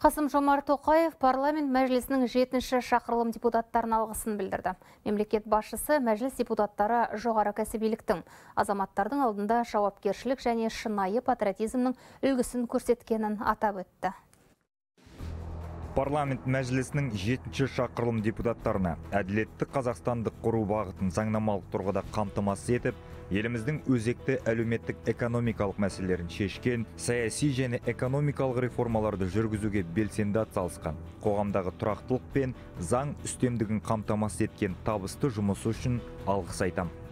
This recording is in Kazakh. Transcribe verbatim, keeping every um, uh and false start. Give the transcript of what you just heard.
Қасым-Жомарт Тоқаев парламент мәжілісінің жетінші шақырылым депутаттарына алғысын білдірді. Мемлекет басшысы мәжіліс депутаттары жоғары кәсібиліктің, азаматтардың алдында жауапкершілік және шынайы патриотизмнің үлгісін көрсеткенін атап өтті. Парламент мәжілісінің жетінші шақырылым депутаттарына әділетті Қазақстандық құру бағытын заңнамалық тұрғыда қамтамасыз етіп, еліміздің өзекті әлеуметтік экономикалық мәселелерін шешкен, саяси және экономикалық реформаларды жүргізуге белсенді атсалысқан, қоғамдағы тұрақтылық пен заң үстемдігін қамтамасыз еткен табысты жұмысы үшін алғыс айтамын.